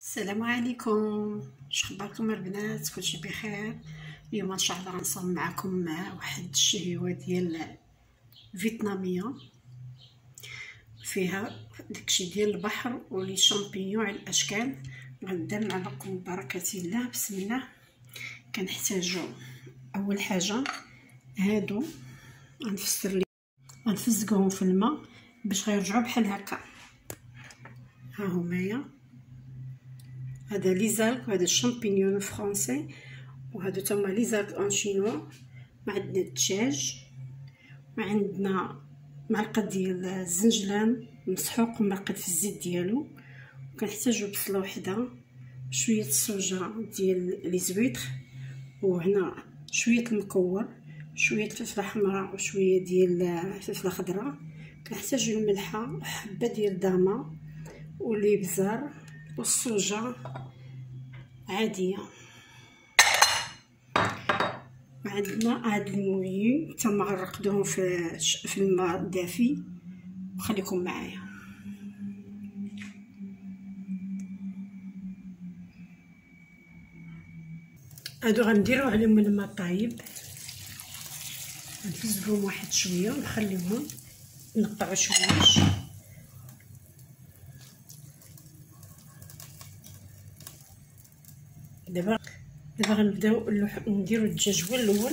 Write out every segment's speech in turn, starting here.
السلام عليكم. شخباركم البنات؟ كلشي بخير. اليوم ان شاء الله غنصاوب معكم واحد الشهيوه ديال فيتناميه فيها داكشي ديال البحر ولي شامبينيون على الاشكال. غندير معكم ببركه الله. بسم الله. كنحتاجو اول حاجه هادو غنفزقوهم في الماء باش غيرجعوا بحال هكا. ها همايا هذا ليزالك وهذا الشامبينيون فرونسي وهذا تما ليزالك ان شينوا. ما عندنا الدجاج، ما عندنا معلقه ديال الزنجلان مسحوق ومرقد في الزيت ديالو. كنحتاجو بصله وحده، شويه الصوجه ديال لي زويتر، وهنا شويه المكور، شويه فلفله حمراء وشويه ديال فلفله خضراء. كنحتاجو الملحه وحبه ديال داما والابزار والصوجه عاديه. عندنا هاد المويين تما غنرقدوهم في الماء الدافي وخليكم معايا. هادو غنديرو عليهم الماء طايب، نفزقوهم واحد شويه ونخليوهم نقطعو شويش. دابا غنبداو نديرو الدجاج هو الاول.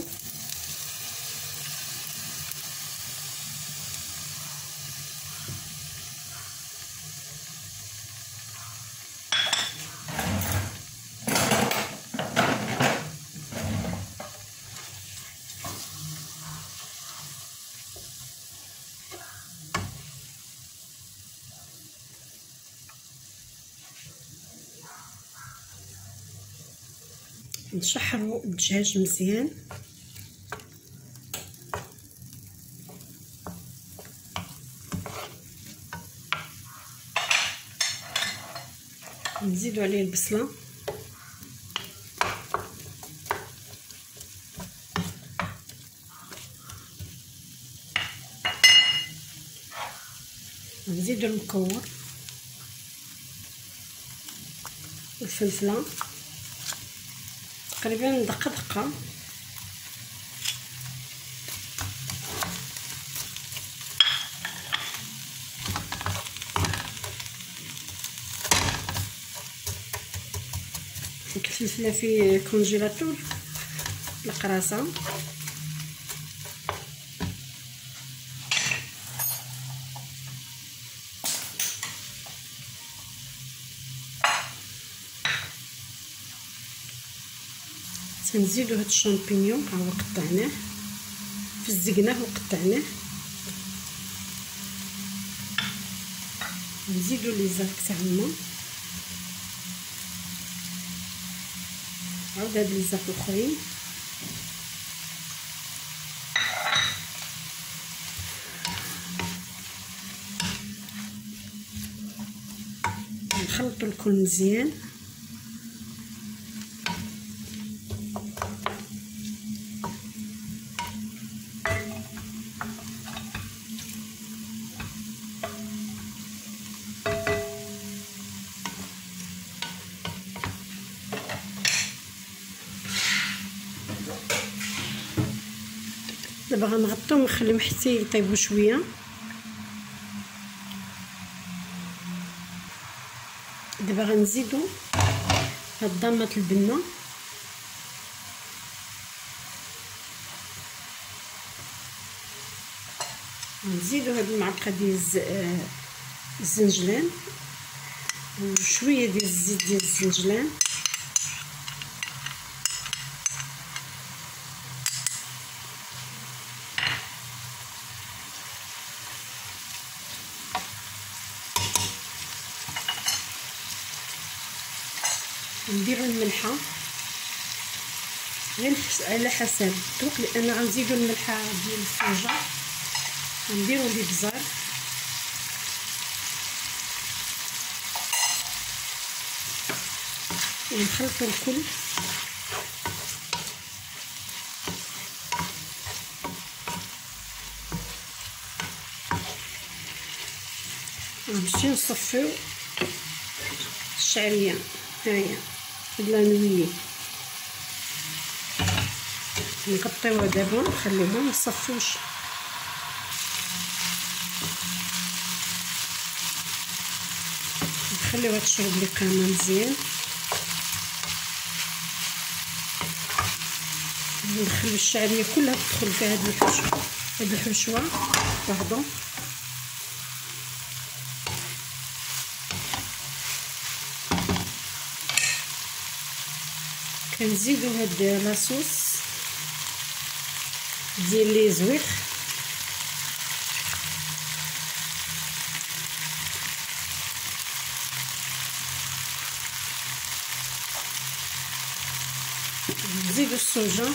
نشحروا الدجاج مزيان، نزيدوا عليه البصله، نزيدوا المكور والفلفله تقريبا دقه. الفلفله في كونجيلاتور القراصه. تنزيدو هاد الشامبينيون ها هو قطعناه، فزقناه وقطعناه. نزيدو لي زاك تاعنا، عاود هاد لي زاك الاخرين. نخلطو الكل مزيان. دابا غنغطيو ونخليهم حتى يطيبوا شويه. دابا غنزيدو هاد ضامات البنه، نزيدو هاد المعلقه ديال الزنجلان وشويه ديال الزيت ديال الزنجلان، نديرو الملحه غير على حسب الذوق، لان غنزيدو الملحه ديال الصوجه. نديرو الابزار ونخلطو الكل. ونمشيو نصفيو الشعريه. هاهي بلا نولي نغطيوها دابا نخليوها مصفوش. نخليوها تشرب لي قامه مزيان. ندخلو الشعريه كلها تدخل في هاد الحشوه. لاحظوا كنزيدو هاد لاصوص ديال لي زويخ. نزيدو الصوجه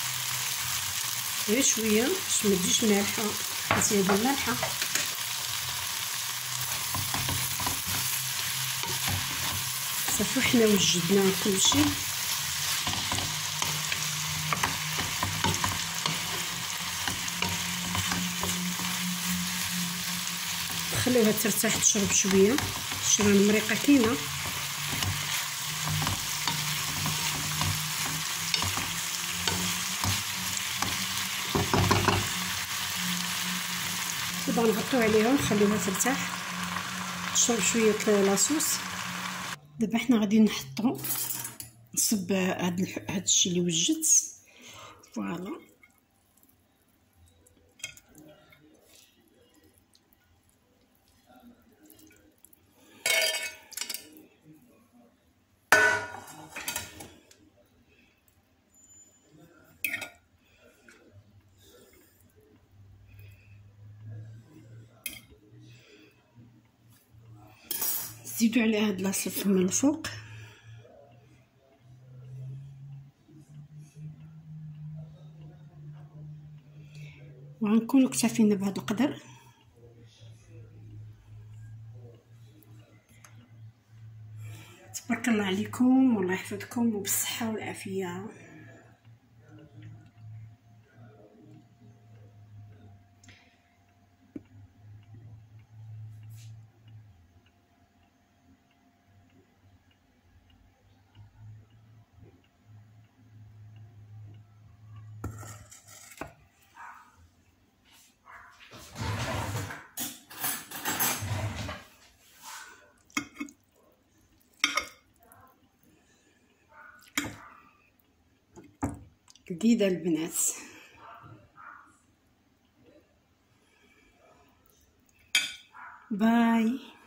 غير شويه باش ما تجيش مالحه، زياده مالحه. صافي حنا وجدنا كلشي. خليوها ترتاح تشرب شويه. الشرا المريقه كاينه. دابا نغطيو عليها ونخليوها ترتاح تشرب شويه لاصوص. دابا حنا غادي نصب هاد الشيء اللي وجدت. فوالا زيدوا عليها هاد لاصوص من الفوق. وغنكونوا اكتفينا بهذا القدر. تبارك الله عليكم والله يحفظكم وبالصحه والعافيه. لذيذه البنات. باي.